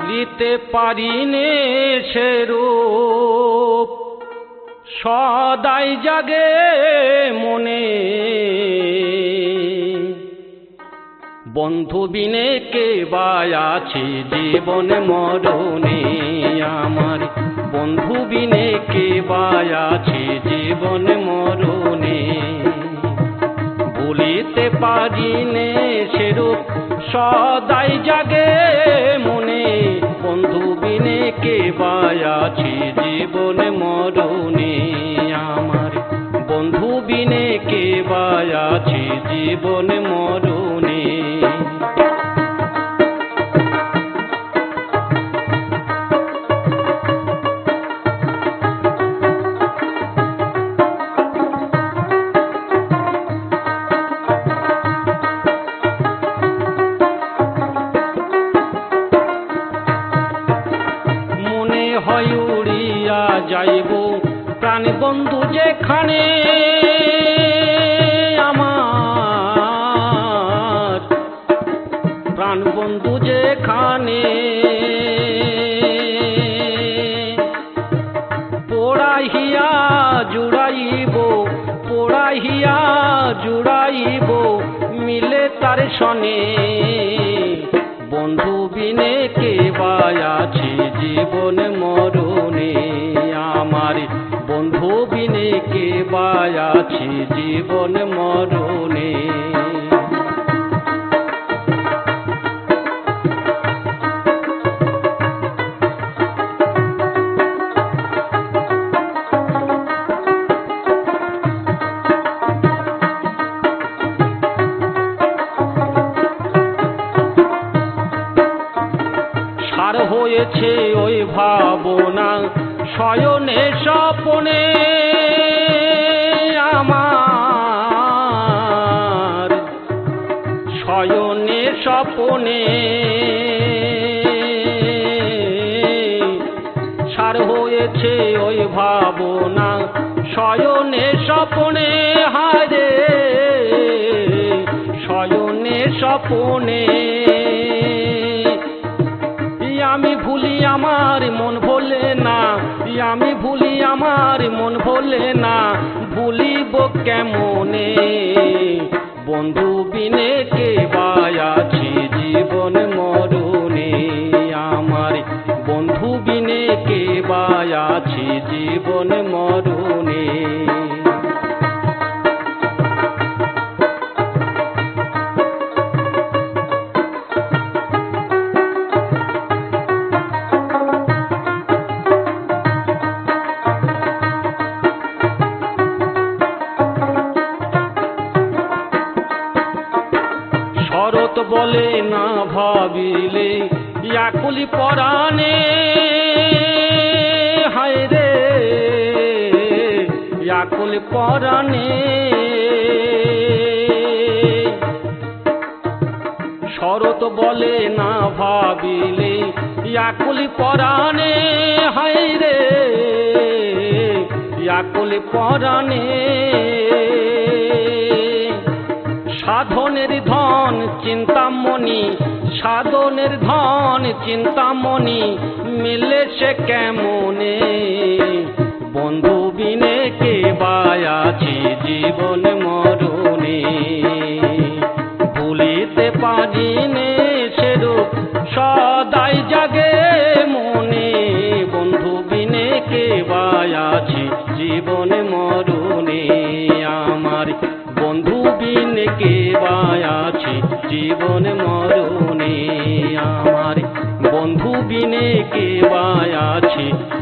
ভুলিতে পারিনে সে রূপ সদাই জাগে মনে। বন্ধু বিনে কে বা আছে জীবন মরণে আমার, বন্ধু বিনে কে বা আছে জীবন মরণে। ভুলিতে পারিনে সে রূপ সদাই জাগে মনে, বন্ধু বিনে কে বা আছে জীবন মরণে আমার, বন্ধু বিনে কে বা আছে জীবন মরণে। হয় উড়িয়া যাইব প্রাণ বন্ধু যেখানে আমার, প্রাণ বন্ধু যেখানে। পোড়াইয়া জুড়াইব, পোড়াইয়া জুড়াইব মিলে তার সনে। বন্ধু বিনে কে বা আছে জীবন মরণে আমার, বন্ধু বিনে কে বা আছে জীবন মরণে। সার হয়েছে ওই ভাবনা শয়নে স্বপনে আমার, শয়নে স্বপনে। সার হয়েছে ওই ভাবনা শয়নে স্বপনে, হায়রে শয়নে স্বপনে। আমি ভুলি আমার মন ভোলে না, আমি ভুলি আমার মন ভোলে না, ভুলিব কেমনে। বন্ধু বিনে কে বা আছে জীবন মরণে আমার, বন্ধু বিনে কে বা আছে জীবন মরণে। শরৎ বলে না ভাবিলে আকুলি পরাণে, হায় রে আকুলি পরাণে। শরৎ বলে না ভাবিলে আকুলি পরাণে, হায় রে আকুলি পরাণে। সাধনের ধন চিন্তামণি, সাধনের ধন চিন্তামণি মিলে সে কেমনে। বন্ধু বিনে কে বা আছে জীবন মরণে, ভুলিতে পারিনে সে রূপ সদাই জাগে মনে। বন্ধু বিনে কে বা আছে জীবন মরণে আমার, বন্ধু বিনে কে বা আছে জীবন মরণে আমার, বন্ধু বিনে কে বা আছে